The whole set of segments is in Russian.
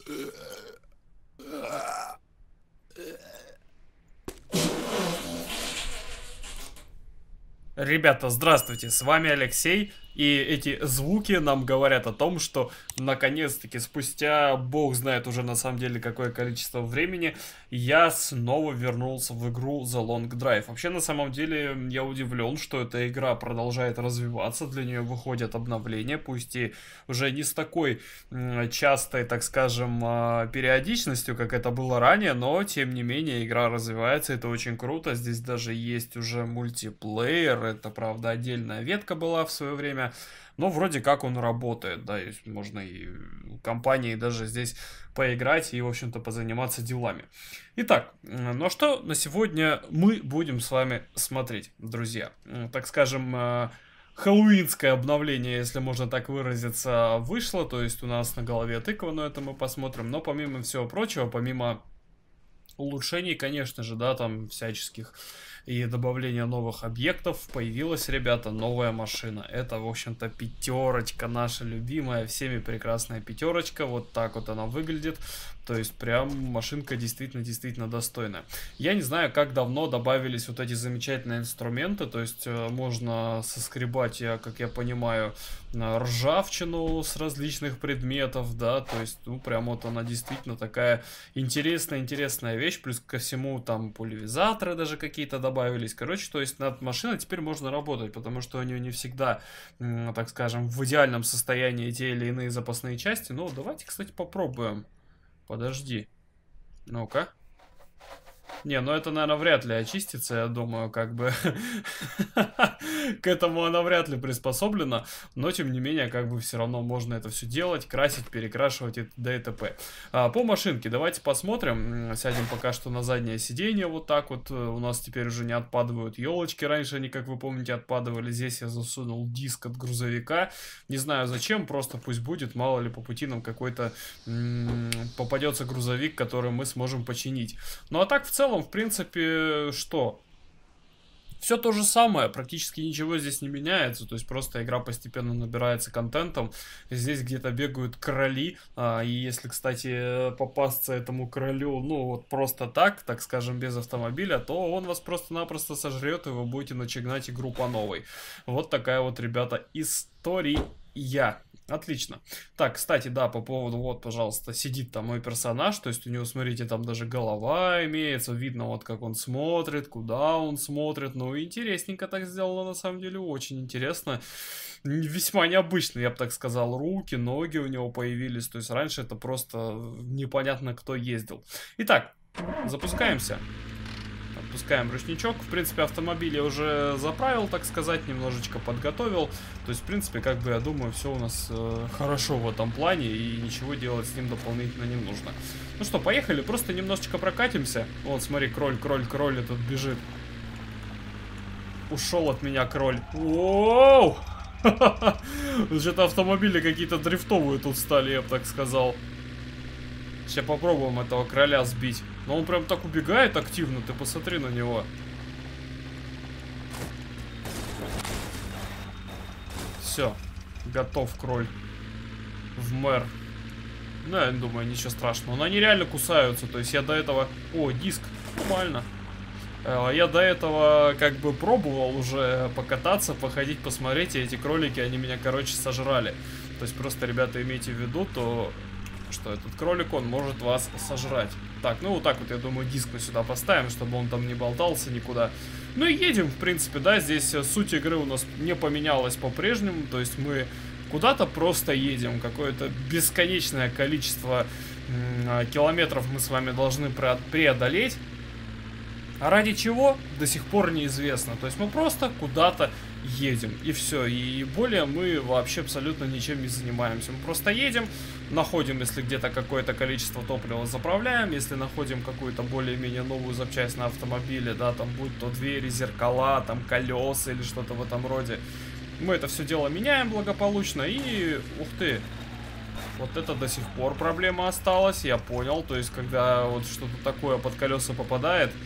Ребята, здравствуйте, с вами Алексей, и эти звуки нам говорят о том, что наконец-таки спустя, бог знает уже на самом деле какое количество времени, я снова вернулся в игру The Long Drive. Вообще, на самом деле, я удивлен, что эта игра продолжает развиваться, для нее выходят обновления, пусть и уже не с такой частой, так скажем, периодичностью, как это было ранее, но, тем не менее, игра развивается, это очень круто, здесь даже есть уже мультиплеер, это, правда, отдельная ветка была в свое время, но вроде как он работает, да, есть, можно и компании даже здесь поиграть и, в общем-то, позаниматься делами. Итак, ну а что на сегодня мы будем с вами смотреть, друзья? Так скажем, хэллоуинское обновление, если можно так выразиться, вышло, то есть у нас на голове тыква, но это мы посмотрим, но помимо всего прочего, помимо улучшений, конечно же, да, там всяческих и добавления новых объектов, появилась, ребята, новая машина. Это, в общем-то, пятерочка, наша любимая, всеми прекрасная пятерочка. Вот так вот она выглядит. То есть, прям машинка действительно достойная. Я не знаю, как давно добавились вот эти замечательные инструменты. То есть, можно соскребать, как я понимаю, ржавчину с различных предметов, да. То есть, ну, прям вот она действительно такая интересная вещь. Плюс ко всему, там, пульверизаторы даже какие-то добавились. Короче, то есть, над машиной теперь можно работать, потому что у нее не всегда, так скажем, в идеальном состоянии те или иные запасные части. Ну, давайте, кстати, попробуем. Подожди. Ну-ка. Не, ну это, наверное, вряд ли очистится, я думаю, как бы к этому она вряд ли приспособлена, но, тем не менее, как бы все равно можно это все делать, красить, перекрашивать и т.д. и т.п. По машинке давайте посмотрим, сядем пока что на заднее сиденье, вот так вот, у нас теперь уже не отпадают елочки, раньше они, как вы помните, отпадывали, здесь я засунул диск от грузовика, не знаю зачем, просто пусть будет, мало ли по пути нам какой-то попадется грузовик, который мы сможем починить. Ну а так, в целом, в принципе, что? Все то же самое, практически ничего здесь не меняется, то есть просто игра постепенно набирается контентом, здесь где-то бегают короли, и если, кстати, попасться этому королю, ну вот просто так скажем, без автомобиля, то он вас просто-напросто сожрет, и вы будете начинать игру по новой. Вот такая вот, ребята, история. Отлично. Так, кстати, да, по поводу, вот, пожалуйста, сидит там мой персонаж, то есть у него, смотрите, там даже голова имеется, видно вот как он смотрит, куда он смотрит, ну, интересненько так сделано, на самом деле, очень интересно, весьма необычно, я бы так сказал, руки, ноги у него появились, то есть раньше это просто непонятно кто ездил. Итак, запускаемся. Отпускаем ручничок. В принципе, автомобиль я уже заправил, так сказать, немножечко подготовил. То есть, в принципе, как бы, я думаю, все у нас хорошо в этом плане, и ничего делать с ним дополнительно не нужно. Ну что, поехали, просто немножечко прокатимся. Вот, смотри, кроль этот бежит. Ушел от меня кроль. Воу! Что-то автомобили какие-то дрифтовые тут стали, я бы так сказал. Сейчас попробуем этого кроля сбить. Но он прям так убегает активно, ты посмотри на него. Все, готов кроль. В мэр. Ну, я не думаю, ничего страшного. Но они реально кусаются, то есть я до этого... О, диск, нормально. Я до этого как бы пробовал уже покататься, походить, посмотреть, и эти кролики, они меня, короче, сожрали. То есть просто, ребята, имейте в виду, то... что этот кролик, он может вас сожрать. Так, ну вот так вот, я думаю, диск мы сюда поставим, чтобы он там не болтался никуда. Ну и едем, в принципе, да, здесь суть игры у нас не поменялась по-прежнему, то есть мы куда-то просто едем, какое-то бесконечное количество километров мы с вами должны преодолеть. А ради чего, до сих пор неизвестно. То есть мы просто куда-то едем, и все. И более мы вообще абсолютно ничем не занимаемся. Мы просто едем, находим, если где-то какое-то количество топлива, заправляем. Если находим какую-то более-менее новую запчасть на автомобиле, да, там будь то двери, зеркала, там колеса или что-то в этом роде, мы это все дело меняем благополучно. И, ух ты, вот это до сих пор проблема осталась, я понял. То есть, когда вот что-то такое под колеса попадает,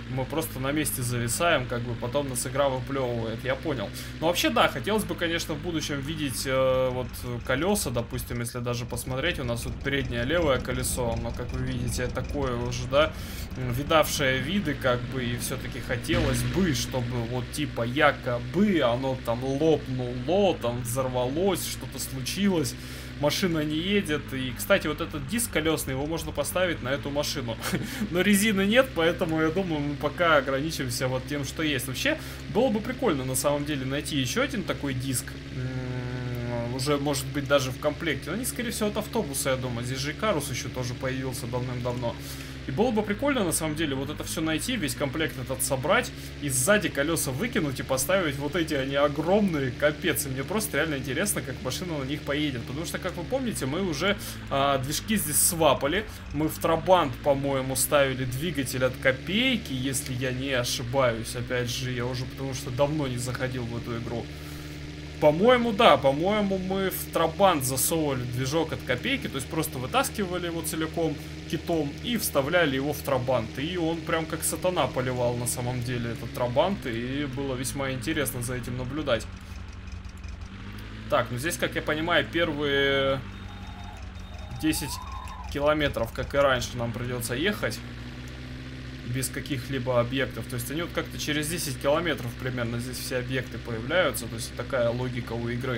Мы просто на месте зависаем, как бы потом нас игра выплевывает, я понял. Но вообще, да, хотелось бы, конечно, в будущем видеть вот колеса, допустим, если даже посмотреть, у нас тут переднее левое колесо, но, как вы видите, такое уже, да, видавшее виды, как бы, и все-таки хотелось бы, чтобы вот типа якобы оно там лопнуло, там взорвалось, что-то случилось. Машина не едет. И, кстати, вот этот диск колесный, его можно поставить на эту машину. Но резины нет, поэтому, я думаю, мы пока ограничимся вот тем, что есть. Вообще, было бы прикольно, на самом деле, найти еще один такой диск. Уже, может быть, даже в комплекте. Но они, скорее всего, от автобуса, я думаю. Здесь же Икарус еще тоже появился давным-давно. И было бы прикольно, на самом деле, вот это все найти, весь комплект этот собрать, и сзади колеса выкинуть и поставить вот эти, они огромные, капец. И мне просто реально интересно, как машина на них поедет. Потому что, как вы помните, мы уже движки здесь свапали. Мы в Трабант, по-моему, ставили двигатель от Копейки, если я не ошибаюсь. Опять же, я уже потому что давно не заходил в эту игру. По-моему, да, по-моему, мы в Трабант засовывали движок от Копейки, то есть просто вытаскивали его целиком китом и вставляли его в Трабант. И он прям как сатана поливал на самом деле этот Трабант, и было весьма интересно за этим наблюдать. Так, ну здесь, как я понимаю, первые 10 километров, как и раньше, нам придется ехать без каких-либо объектов. То есть они вот как-то через 10 километров примерно здесь все объекты появляются. То есть такая логика у игры.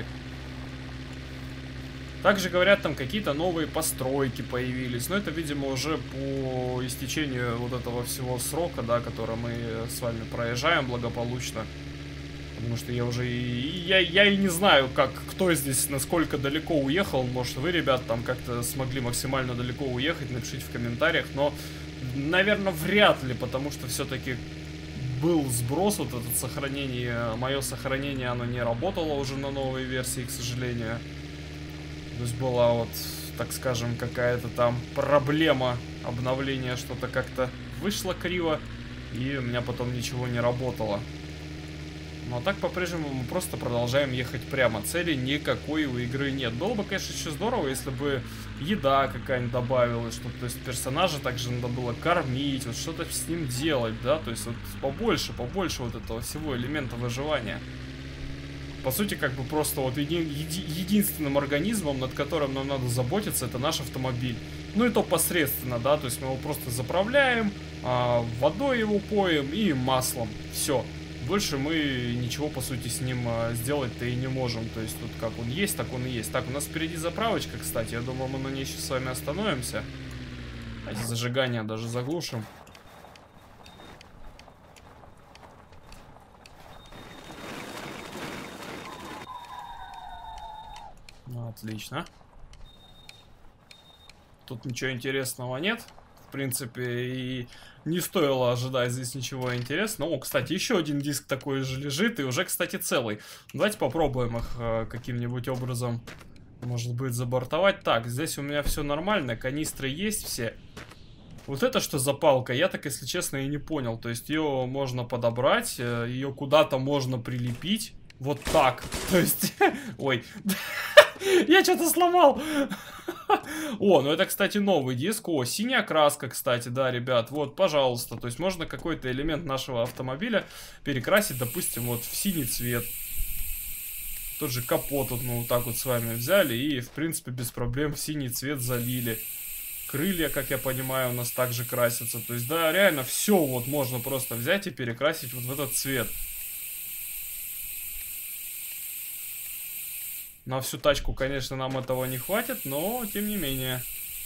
Также говорят, там какие-то новые постройки появились. Но это, видимо, уже по истечению вот этого всего срока, да, который мы с вами проезжаем благополучно. Потому что я уже я и не знаю, как, кто здесь насколько далеко уехал. Может, вы, ребят, там как-то смогли максимально далеко уехать. Напишите в комментариях. Но, наверное, вряд ли, потому что все-таки был сброс, вот это сохранение. Мое сохранение, оно не работало уже на новой версии, к сожалению. То есть была вот, так скажем, какая-то там проблема обновления, что-то как-то вышло криво, и у меня потом ничего не работало. Ну а так по-прежнему мы просто продолжаем ехать прямо. Цели никакой у игры нет. Было бы, конечно, еще здорово, если бы еда какая-нибудь добавилась, что, то есть персонажа также надо было кормить, вот что-то с ним делать, да, то есть вот побольше вот этого всего элемента выживания. По сути, как бы просто вот единственным организмом, над которым нам надо заботиться, это наш автомобиль. Ну и то посредственно, да, то есть мы его просто заправляем, водой его поем и маслом. Все. Больше мы ничего, по сути, с ним сделать-то и не можем. То есть тут как он есть, так он и есть. Так, у нас впереди заправочка, кстати. Я думаю, мы на ней сейчас с вами остановимся. Эти зажигания даже заглушим. Ну, отлично. Тут ничего интересного нет. В принципе, и не стоило ожидать здесь ничего интересного. О, кстати, еще один диск такой же лежит, и уже, кстати, целый. Давайте попробуем их каким-нибудь образом, может быть, забортовать. Так, здесь у меня все нормально, канистры есть все. Вот это что за палка? Я так, если честно, и не понял. То есть ее можно подобрать, ее куда-то можно прилепить. Вот так. То есть... Ой... Я что-то сломал. О, ну это, кстати, новый диск. О, синяя краска, кстати, да, ребят. Вот, пожалуйста. То есть можно какой-то элемент нашего автомобиля перекрасить, допустим, вот в синий цвет. Тот же капот вот мы вот так вот с вами взяли и, в принципе, без проблем в синий цвет залили. Крылья, как я понимаю, у нас также красятся. То есть, да, реально все вот можно просто взять и перекрасить вот в этот цвет. На всю тачку, конечно, нам этого не хватит, но тем не менее.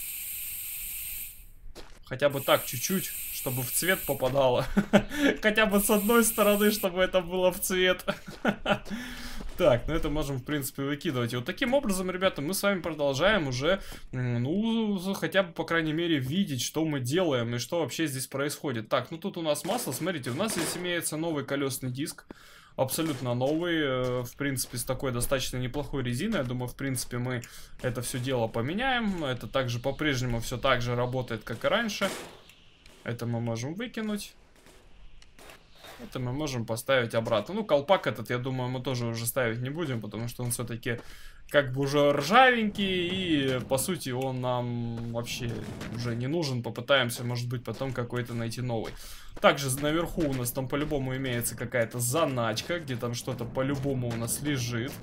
Хотя бы так, чуть-чуть, чтобы в цвет попадало. Хотя бы с одной стороны, чтобы это было в цвет. Так, ну это можем, в принципе, выкидывать. И вот таким образом, ребята, мы с вами продолжаем уже, ну, хотя бы, по крайней мере, видеть, что мы делаем и что вообще здесь происходит. Так, ну тут у нас масло, смотрите, у нас здесь имеется новый колесный диск. Абсолютно новый, в принципе, с такой достаточно неплохой резиной. Я думаю, в принципе, мы это все дело поменяем. Это также по-прежнему все так же работает, как и раньше. Это мы можем выкинуть. Это мы можем поставить обратно. Ну, колпак этот, я думаю, мы тоже уже ставить не будем, потому что он все-таки как бы уже ржавенький, и по сути он нам вообще уже не нужен. Попытаемся, может быть, потом какой-то найти новый. Также наверху у нас там по-любому имеется какая-то заначка, где там что-то по-любому у нас лежит.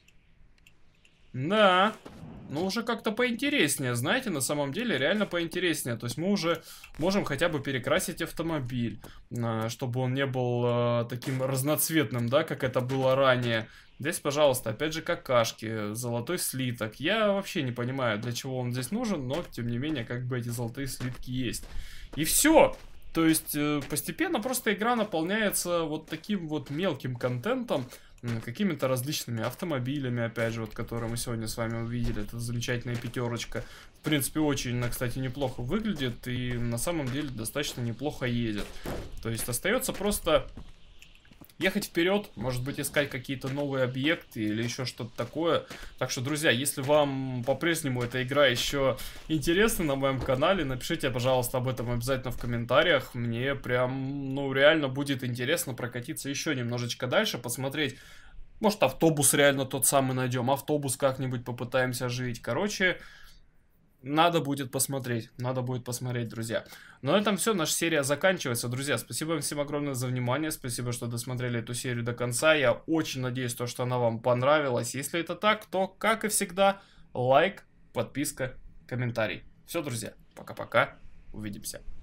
Да, ну уже как-то поинтереснее, знаете, на самом деле реально поинтереснее. То есть мы уже можем хотя бы перекрасить автомобиль, чтобы он не был таким разноцветным, да, как это было ранее. Здесь, пожалуйста, опять же какашки, золотой слиток. Я вообще не понимаю, для чего он здесь нужен, но тем не менее, как бы эти золотые слитки есть. И все. То есть постепенно просто игра наполняется вот таким вот мелким контентом, какими-то различными автомобилями, опять же, вот, которые мы сегодня с вами увидели. Это замечательная пятерочка. В принципе, очень, кстати, неплохо выглядит и на самом деле достаточно неплохо едет. То есть остается просто ехать вперед, может быть, искать какие-то новые объекты или еще что-то такое. Так что, друзья, если вам по-прежнему эта игра еще интересна на моем канале, напишите, пожалуйста, об этом обязательно в комментариях. Мне прям, ну, реально будет интересно прокатиться еще немножечко дальше, посмотреть. Может, автобус реально тот самый найдем, автобус как-нибудь попытаемся оживить. Короче, надо будет посмотреть, друзья. Но на этом все, наша серия заканчивается, друзья. Спасибо вам всем огромное за внимание, спасибо, что досмотрели эту серию до конца. Я очень надеюсь, что она вам понравилась. Если это так, то, как и всегда, лайк, подписка, комментарий. Все, друзья, пока-пока, увидимся.